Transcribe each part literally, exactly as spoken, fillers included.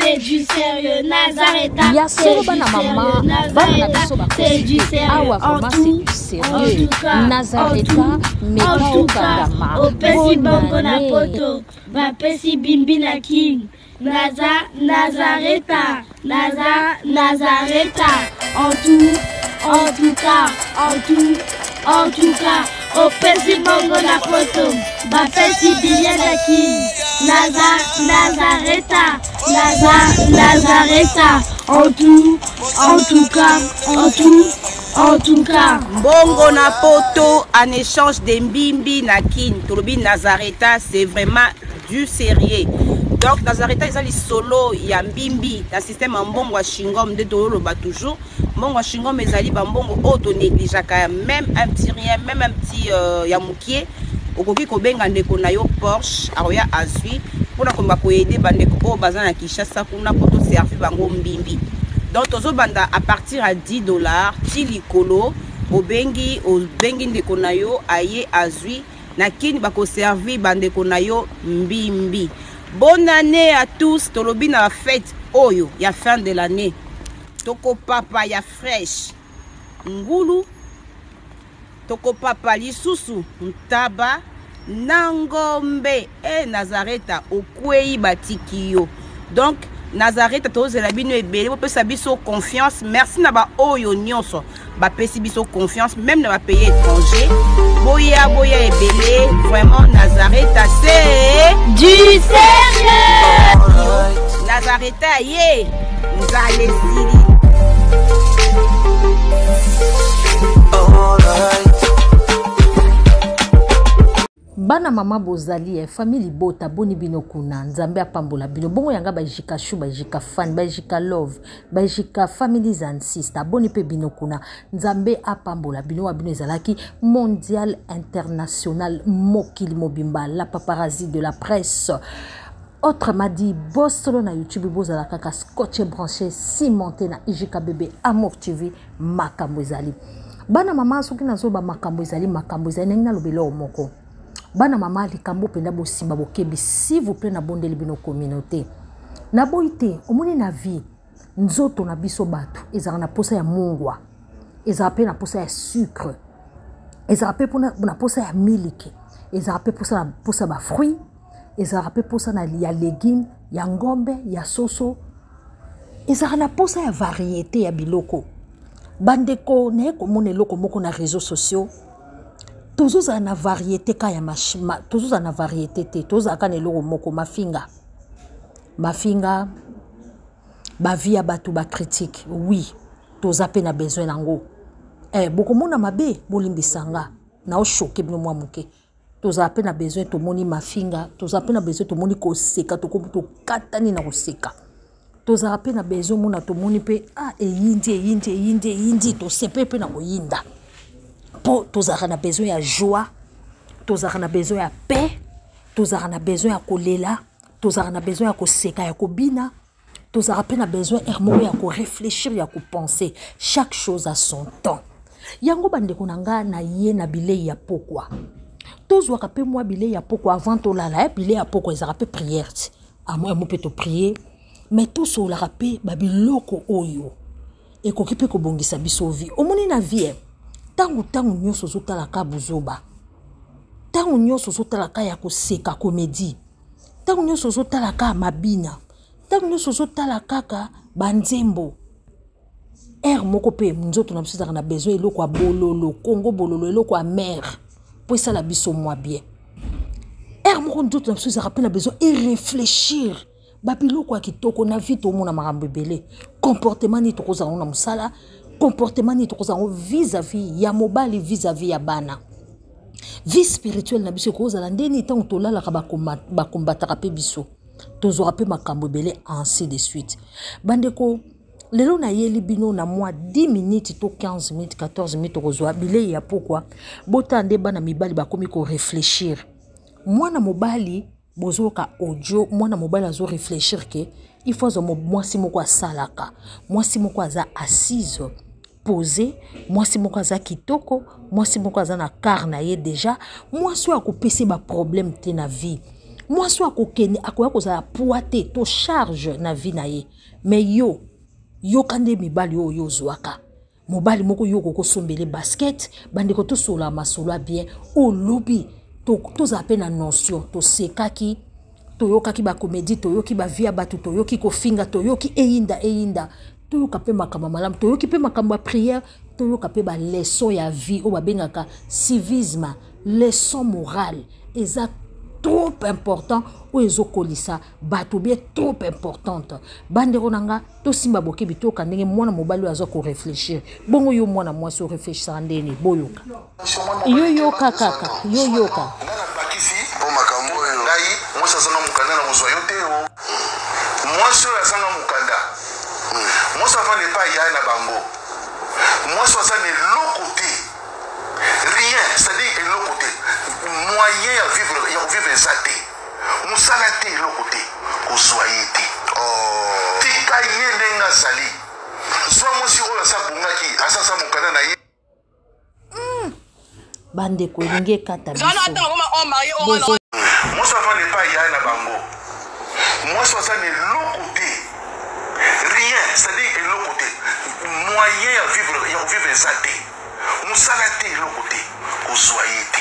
c'est du sérieux, Nazareta. Il y a solo bana maman, bana biso ba c'est du sérieux. Awa vraiment c'est du sérieux. Nazareta meka okandama. Opesi bongo na poto, ba pesi bimbi na king. Naza, Nazareta, Naza, Nazareta. En tout, en tout cas, en tout, en tout cas. Opesi bongo na poto, ba pesi billet na king. Naza, Nazareta, Naza, Nazareta. En tout, en tout cas, en tout, en tout cas. Bongo na poto en échange de mbimbi na kin. Tolobi Nazareta, c'est vraiment du sérieux. Donc Nazareta ils ont les solo ya mbimbi dans système en bongo wa shingom de tolo ba toujours. Bongo wa shingom ezali ba bongo auto négligeaka même un petit rien, même un petit euh, ya mukie. Okoki ko benga ndeko na yo Porsche aroya azui pour na ko ba ko aider ba ndeko o bazana Kinshasa kuna poto servir bango mbimbi. Donc tozo banda à partir à dix dollars tilikolo obengi obengi ndeko na yo aye azui na kini bako servir bandeko na yo mbimbi. Bonne année à tous. Tolobi na fête oyo ya fin de l'année. Toko papa ya fresh ngulu. Toko papa lisusu ntaba nangombe e Nazareta okwei batiki yo. Donc Nazareta tozela bino ebele po pesa biso confiance. Merci na ba oyo nyonso ba pesi biso confiance même na ba pays étranger. Boya boya ebele vraiment Nazareta c'est du sérieux. Nazareta ye nzale sili. Bana mama bozali famille bota boni bino kuna nzambe apambola bino bongo yanga ba jika shu ba jika fan ba jika love ba jika families and sister boni pe bino kuna nzambe apambola bino wa bino ezalaki mondial international mokili mobimba la paparazzi de la presse. Autrement dit, Bostolo na YouTube, bozala kaka scotché branché, cimenté na I J K Bébé, Amour T V, makambo ezali. Bana mama soki nazo ba makambo ezali, makambo ezali nengina lobelo omoko. Bana mama likambo penda bo simba bo kebi, s'il vous plaît na bondeli bino communauté. Na boite, omoni na vie, nzoto na biso batu, ezala na posa ya mungwa, ezala pe na posa ya sucre, ezala pe na posa ya miliki, ezala pe posa na posa ba fruit. Ezara pe posa na ya légumes, ya ngombe, ya soso. Ezara na posa ya variété ya biloko. Bandeko ne komone loko moko na réseaux sociaux. Tozo na variété ka ya mashima, tozo na variété te, tozo ka ne loko moko mafinga. Mafinga ba via batu ba critique. Oui, toza pe na besoin nango. Eh boko mona mabe bolimbisanga na o choquer bino mwa muke. Toza ape na besoin to moni mafinga, toza ape na besoin to moni ko seka to ko to katani na ko seka. Toza ape na besoin mona to moni pe ah e yindi e yindi e yindi e yindi to sepe pe na ko yinda. Po toza na besoin ya joie, toza na besoin ya paix, toza na besoin ya kolela, toza na besoin ya ko seka ya ko bina, toza ape na besoin ermo ya ko réfléchir ya ko penser, chaque chose a son temps. Yango bandeko nanga na ye na bilei ya pokwa. Tous wa kapé moi bilé ya poko avant to la la bilé ya poko ezara pe prière à moi mo peut te prier mais tout so la rapé babiloko oyo e ko kipe ko bongisa biso vie omoni na vie tangu tangu nyoso zotala ka buzoba tangu nyoso zotala ka ya ko seka comédie tangu nyoso zotala ka mabina tangu nyoso zotala kaka banzembo er moko pe nzoto na biso na besoin eloko a bololo Congo bololo eloko a mer. Pour ça la biso moi bien. Er moko ndoto na biso za rappel na besoin et réfléchir. Babilo kwa kitoko na vie to mona makambo belé. Comportement ni to koza na musala, comportement ni to koza vis-à-vis ya mobali vis-à-vis ya bana. Vie spirituelle na biso koza la ndeni tant to la la ba combattre pe biso. Tozo rappel makambo belé ainsi de suite. Bandeko lelo na yeli bino na moi dix minutes to quinze minutes quatorze minutes kozwa bilei ya pourquoi botande bana mibali bakomi ko réfléchir mwana mobali bozoka audio mwana mobali azo réfléchir ke il faut zo mwasi moko asalaka mwasi moko aza assise posé mwasi moko aza kitoko mwasi moko aza na car na ye déjà mwasi akopesa ba problème te na vie mwasi akokende akoya kozala poids te to charge na vie na ye mais yo yo kande mibali oyo yo zwaka mobali moko yo kokosombele basket bandeko to sola masolo bien o lobi to to zape na notion to sekaki to yokaki ba comédie to yoki ba via batu to yoki ko finga to yoki eyinda eyinda to yoka pe makamba malam to yoki pe makamba prière to yoka pe ba leçon ya vie o ba bengaka civisme leçon morale eza trop important ou ezokolisa bato bien trop importante bandeko nanga to simba bokebi to kandenge mwana mobali azo ko réfléchir bongo yo mwana mwasi o réfléchir ndeni boyoka yo yoka kaka yo yoka ngana bakisi po makambo yo ngai mwasi azanga mukanda na muzwa yo te o mwasi azanga mukanda mwasi afane pa ya na bango mwasi azanga lokote rien c'est-à-dire lokote moyen ya vivre ya vivre zate musala te lokote kozwaye te oh tika yende nga sali zwa mosi oyo asabungaki asasa mukanda na ye bande ko linge kata biso mosi afane pa ya na bango mosi azane lokote rien c'est-à-dire lokote moyen ya vivre ya vivre zate musala te lokote kozwaye te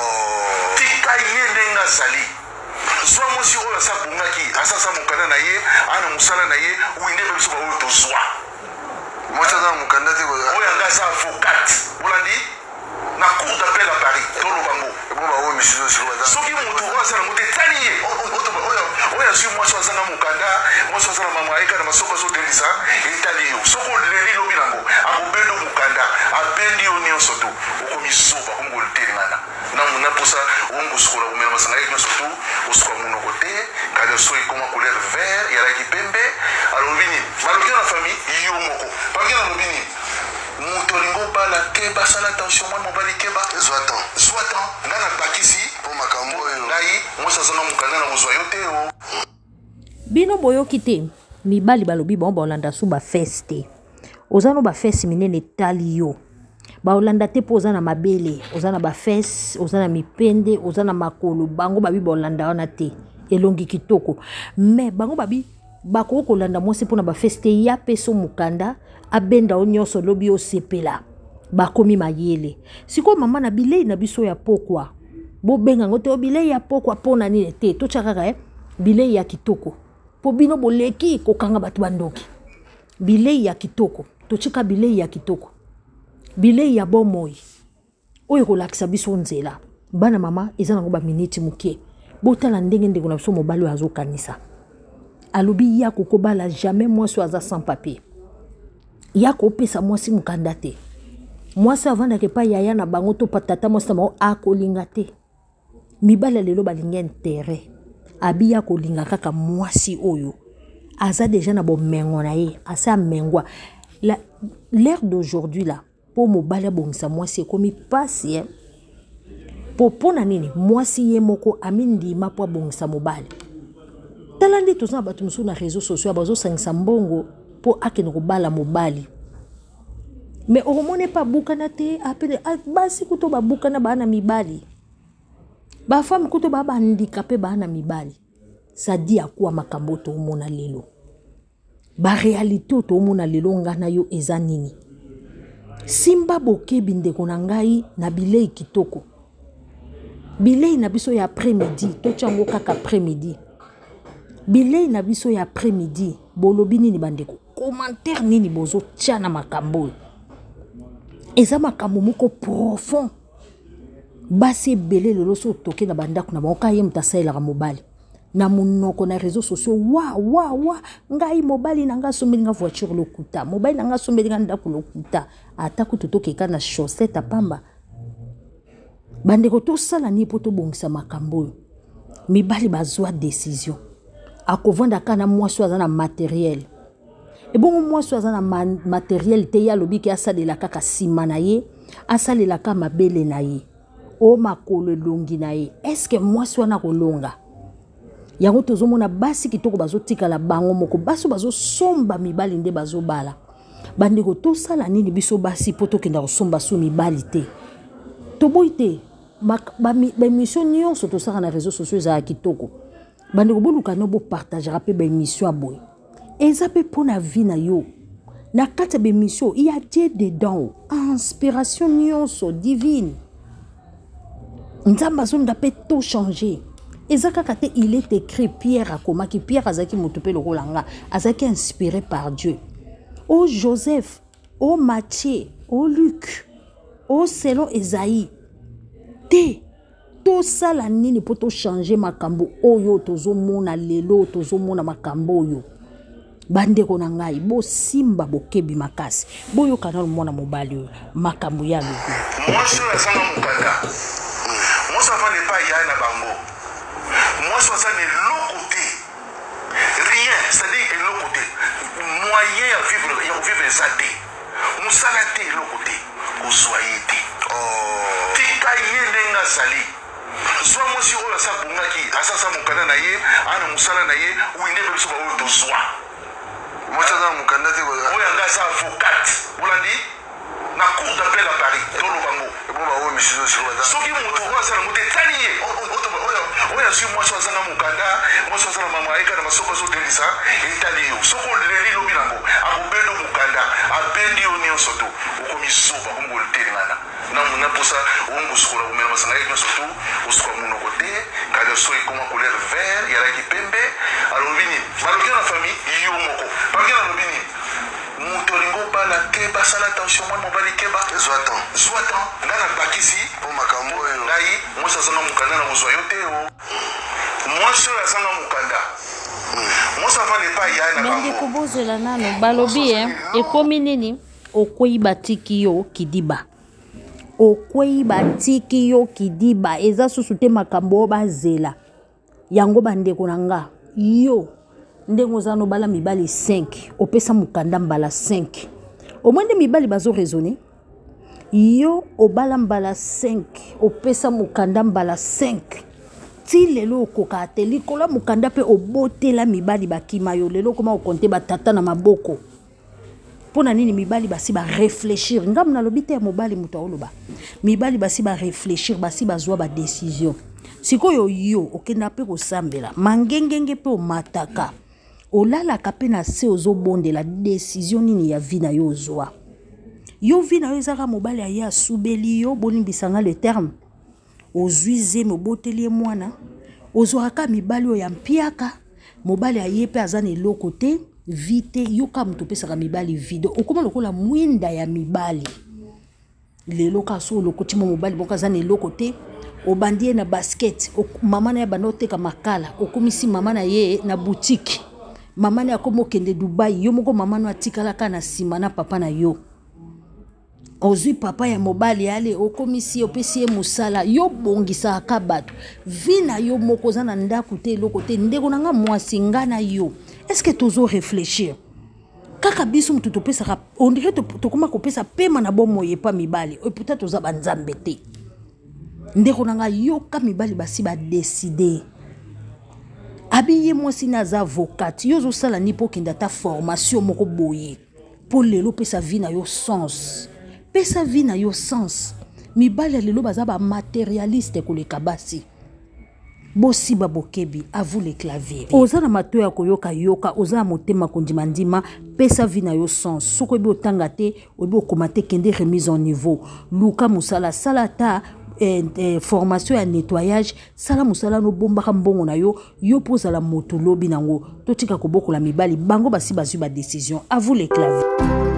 oh tika yende nga sali zwa mosi oyo asabungaki asasa mukanda na ye ana musala na ye winde biso ba oyo tozwa mosi azana mukanda te oyo anga sa avocat bolandi na cour d'appel à Paris tolo bango bon ba oyo monsieur sur la soki mutu oyo asana mutu tani ye oyo oyo azwi mosi azana mukanda mosi azana mama eka na masoko zo delisa itali yo soko leli lobi nango akobendo mukanda abendi yo nyonso to okomizoba komboltelingana na muna posa ongo skola umela masanga yo nyonso to osko muno kote kale so ikoma couleur vert ya la kipembe alobini balobi na famille yo moko pakela lobini mutolingo bala keba sala attention mwa mobali keba zwatan zwatan ngana bakisi po makambo yo ngai mosa zana mukanda na muzwa yo te o bino boyoki te mibali balobi bon baolanda su bafeste oza no bafeste minene etali yo baolanda te mpo oza na mabele oza na bafeste oza na mipende oza na makolo bango babi baolanda wana te elongi kitoko me bango babi bakoki kolanda mwasi mpo na bafeste ya peso mukanda abenda o nyonso lobi osepela bakomi mayele sikoyo mama na bilei na biso ya pokwa bobenga ngo te o bilei ya pokwa mpona nini te totya kaka eh? Bilei ya kitoko po bino boleki kokanga bato bandoki bilei ya kitoko tochika bilei ya kitoko bilei ya bomoi oyo kolakisa biso nzela bana mama eza nango ba minute muke botala ndenge ndeko na biso mobali azokanisa alobi ya kokobala jamais mwasi aza sans papier ya kopesa mwasi mukanda te mwasi avandaka epai yaya na bango to patata mwasi na bango akolinga te mibali lelo balingi intérêt abi ya kolinga kaka mwasi oyo aza déjà na bomengo na ye asa mengwa l'ère d'aujourd'hui là po mobali abongisa mwasi ekomi pasi eh? po pona nini mwasi ye moko amindima po abongisa mobali tala nde toza na bato mosusu na réseaux sociaux bazosangisa mbongo po akende kobala mobali mais okomone pa bukana te apele basi kuto babukana bana mibali bafami kuto baba handicapé bana mibali ça dit à quoi makambo to mona lelo ba réalité to mona lelo ngana yo eza nini simba bokebi ndeko na ngai na bilei kitoko bilei na biso ya après-midi to tyango kaka après-midi bilei na biso ya après-midi bolobi nini bandeko commentaire nini bozo tia na makambo eza makambo moko profond basi ebele lelo so toke na bandako na bango kaye mutasaelaka mobali na munoko na réseaux sociaux wa wa wa ngai mobali na nga sombeli nga voiture lokuta mobali na nga sombeli nga ndako lokuta ata kutu tokeka na chaussette pamba bandeko tosala ni po tobongisa makambo mibali bazwa décision akovanda kana mwasi aza na matériel ebongo mwasi aza na matériel te ya lobi ki asalela kaka sima na ye asalela ka mabele na ye o makolo elongi na ye est-ce que mwasi wana kolonga yango tozomona basi kitoko bazotikala bango moko basi bazosomba mibali nde bazobala bandeko tosala nini biso basi po tokenda kosomba su mibali te toboyi te bamission nyonso tosala na réseaux sociaux ezala kitoko bandeko boluka no bo partagera pe ba émission aboy eza pe pona vie na yo na kati ba émission il y a Dieu dedans inspiration nyonso divine nzamba zo ndape tout changer eza kaka te il est écrit Pierre akoma ki Pierre azaki motope le rolanga azaki inspiré par Dieu oh Joseph oh Matthieu oh Luc oh selon Esaïe te tout ça la nini pour to changer makambo oyo tozomona lelo tozomona makambo oyo bandeko na ngai bo simba bokebi makasi boyo kanal mona mobali oyo makambo ya lobi moi so ya sanga mukanda moi ça va ne pas y na bango moi so ça ne l'autre rien c'est à dire et l'autre côté moyen à vivre ya vivre zate musalate l'autre côté au soyete oh tika yende ngazali soit moi si on sa bungaki asasa mukanda na ye ana musala na ye uinde be so ba o to swa moi ça dans mukanda te ko o yanga sa avocat bolandi na cour d'appel à Paris to lo bango e bo ba o monsieur so ba so ki mutu ko sa mutu taniye o o o ya si moi so sa na mukanda moi so sa na mama eka na masoko so delisa italiyo so ko leli lo bilango akubendo mukanda abendi oni osoto ukomi soba kumbo ltelana na muna posa ongo sokola umela masanga yo soto usukwa muno kote kale so ikoma couleur vert ya la kipembe alobini baloki na famille yo moko baloki na lobini mutolingo bana keba sala attention moi mobali keba zwatan zwatan ngana bakisi po makambo yo ngai mosa sanga mukanda na muzwa yote o moi so ya sanga mukanda mosa fa ne pa ya na bango bende kobozela nano balobi eh ekomi nini okoyi batiki yo kidiba okoyi batiki yo kidiba eza susu te makambo bazela yango bandeko na nga yo ndengo zano bala mibali cinq opesa mukanda mbala cinq omwende mibali bazo raisonner yo obala mbala cinq opesa mukanda mbala cinq ti lelo okoka te likola mukanda pe obotela mibali bakima yo lelo koma okonte batata na maboko pona nini mibali basi ba réfléchir ngam na lobite ya mobali muto oloba mibali basi ba réfléchir basi bazwa ba décision sikoyo yo okenda pe kosambela mangengenge pe omataka olala kape na se ozobondela décision nini ya vie na yo ozwa yo vie na yo ezaka mobali ya ya subeli yo bonimbisanga le terme ozuize moboteli mwana ozwaka mibali oyo ya mpiaka mobali ayepe azana eloko te vite yoka mtu pesaka mibali video okoma lokola mwinda ya mibali lelo kaso lokoti mo mobali boka zana eloko te obandie na basket mama na ya banote ka makala okomisi mama na ye na boutique mama na akomo kende Dubai yo moko mama no atikala kana sima na papa na yo ozui papa ya mobali ale okomisi opesi ye musala yo bongisa akabato vina yo moko zana ndaku te eloko te ndeko nanga mwasi ngana yo est-ce que tozo réfléchir kaka biso mtu topesa on dirait tokoma kopesa pema na bomo yepa mibali et peut-être toza banzambe te ndeko nanga yo ka mibali basi ba décider abiye mwasi na za avocat yo zo sala ni po kinda ta formation moko boye pour lelo pesa vie na yo sens pesa vie na yo sens mibali lelo baza ba matérialiste koleka basi bosi babokebi à vous les claviers ozana mato ya koyoka yoka ozana motema kondima ndima pesa vie na yo sens soko bi otanga te obi okomate kende remise en niveau luka musala salata eh, eh, formation ya nettoyage sala musala no bombaka mbongo na yo yo poza la moto lobi nango totika kobokola mibali bango basi bazwi ba décision à vous les claviers.